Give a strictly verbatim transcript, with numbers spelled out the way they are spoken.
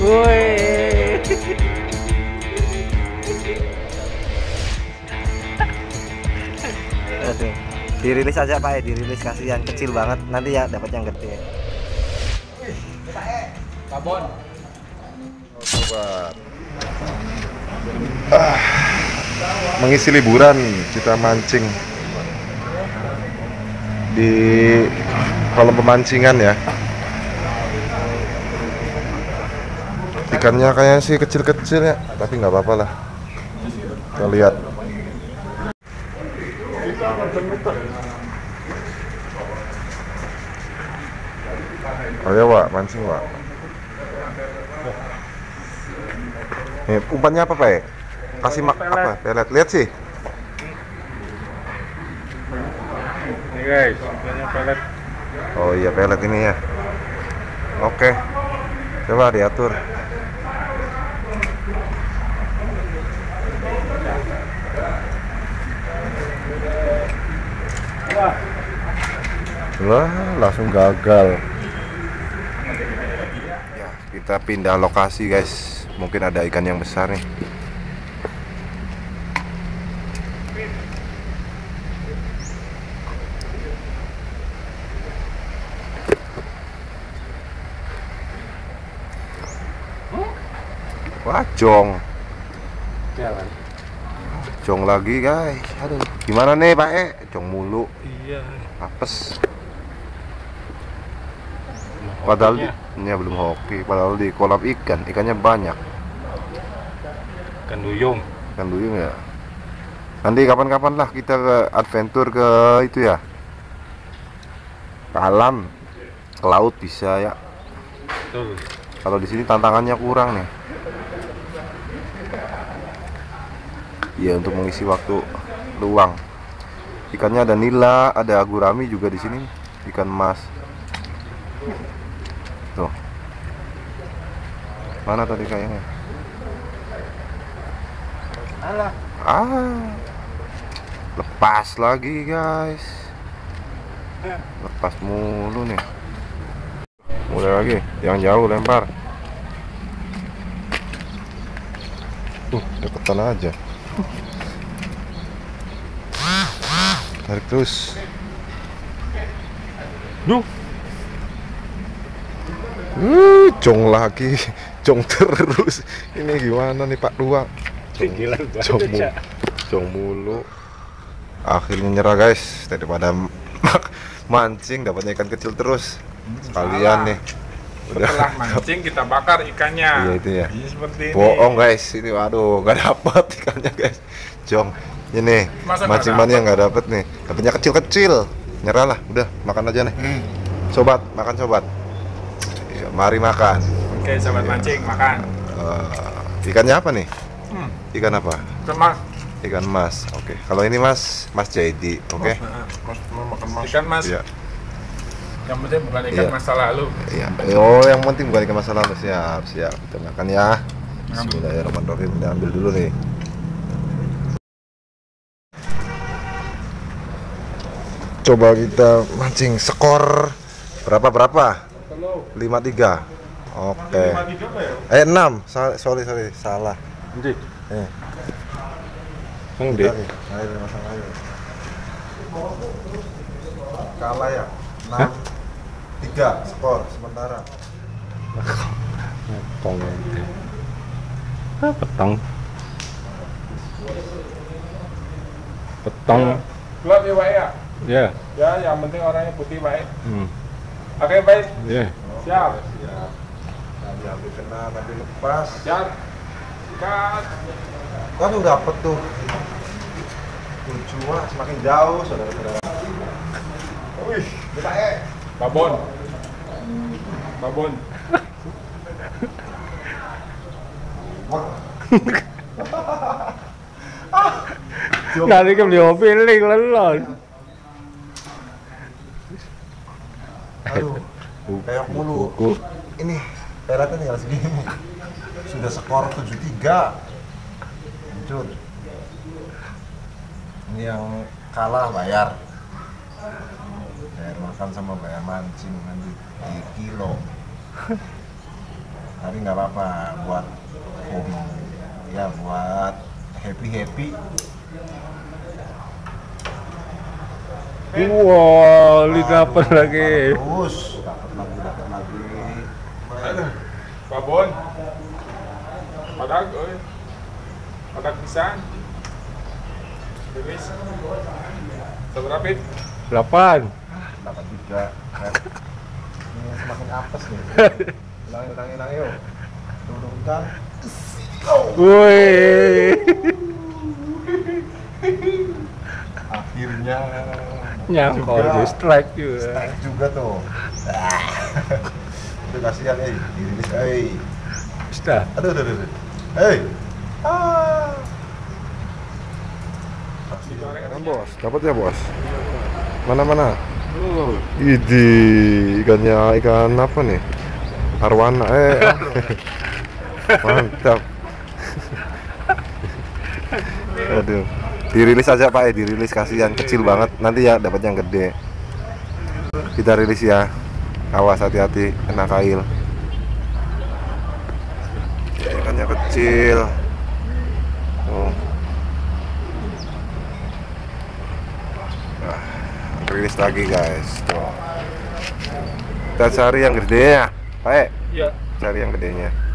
Woi. Aduh. Dirilis aja Pak ya, dirilis, kasihan kecil banget, nanti ya dapat yang gede. Babon. Sobat. Ah, mengisi liburan kita mancing di kolam pemancingan ya. Ikannya kayaknya sih kecil-kecil ya, tapi nggak apa-apa lah. Kita lihat. Ayo Wak, mancing Wak. Nih, umpannya apa Pak? Kasih mak apa? Pelet. Lihat sih. Ini guys, umpannya pelet. Oh iya, pelet ini ya. Oke. Coba diatur. Wah, langsung gagal. Ya, kita pindah lokasi guys. Mungkin ada ikan yang besar nih. Wah, jong. Jalan. Jong lagi guys. Aduh, gimana nih Pak E? Jong mulu. Iya. Apes. Padahal di, ya belum hoki. Padahal di kolam ikan, ikannya banyak. Ikan duyung. Ikan duyung ya. Nanti kapan-kapan lah kita ke adventure ke itu ya. Ke alam, ke laut bisa ya. Betul. Kalau di sini tantangannya kurang nih. Ya untuk mengisi waktu luang. Ikannya ada nila, ada gurami juga di sini. Ikan mas. Tuh. Mana tadi kayaknya? Alah. Ah. Lepas lagi, guys. Lepas mulu nih. Mulai lagi, yang jauh lempar. Tuh, deketan aja. Tarik terus. Duh. Uh, jong lagi, jong terus. Ini gimana nih Pak Dua? Jong, jong, mulu, jong mulu. Akhirnya nyerah guys, daripada mancing dapatnya ikan kecil terus. Sekalian nih. Setelah mancing kita bakar ikannya. Iya itu ya. Iya, seperti ini. Bohong guys, ini waduh nggak dapat ikannya guys. Jong, ini Masa mancing nggak mana yang nggak dapet nih. Dapatnya kecil-kecil. Nyerah lah, udah makan aja nih. Hmm. Sobat, makan sobat. Ya, mari makan. Oke, sobat mancing makan. Uh, ikannya apa nih? Hmm. Ikan apa? Kemas. Ikan mas. Oke. Kalau ini mas, mas Jaidi. Oke. Ikan mas. Iya. Yang penting bukan ikan Iya. masa lalu. Iya. Oh, yang penting bukan ikan masa lalu. Siap, siap. Kita makan ya. Bismillahirrahmanirrahim. Kita ambil dulu nih. Coba kita mancing skor berapa berapa? lima tiga. Oke. Eh enam. Sorry sorry salah. Nanti. Eh. Nanti. Ayo masang ayo. Kalah ya. enam tiga skor sementara. Petong. Ah, petong. Petong. Gelap ya, Pak ya? Ya. Ya, yang penting orangnya putih, baik. Hmm. Oke, baik. Ya. Siap. Siap. Nanti ambil kena, nanti lepas. Siap. Cut. Waduh dapet tuh. Tujuh wah, semakin jauh saudara-saudara. Wih, kita eh. Babon. Babon. Nanti kan dia feeling lelon. Aduh, kayak mulu. Buku. Ini peletnya tinggal segini. Sudah skor tujuh tiga. Hancur. Ini yang kalah bayar. Bayar makan sama bayar mancing nanti di kilo. Tapi nggak apa-apa buat hobi, ya buat happy happy. Wow, li dapat lagi. Terus dapat lagi, dapat lagi. Babon. Padag, oi. Padag pisan. Rilis. Seberapa? Delapan. Dapat juga. Kan? Ini semakin apes nih. Ulangi, ulangi, ulangi yuk. Turunkan. Woi. Akhirnya Nyangkol juga. di strike juga. Strike juga tuh. Itu kasihan, eh, dirilis, eh. Sudah. Aduh, aduh, aduh. Hei. Ah. Bos, dapat ya bos? Mana mana? Idi, ikannya ikan apa nih? Arwana, eh. Mantap. Aduh, dirilis aja Pak, eh, dirilis kasihan kecil banget. Nanti ya dapat yang gede. Kita rilis ya. Awas hati-hati kena kail. Ya, ikannya kecil. Oh. Nah, rilis lagi guys. Tuh. Kita cari yang gedenya, Pak. Iya. Cari yang gedenya.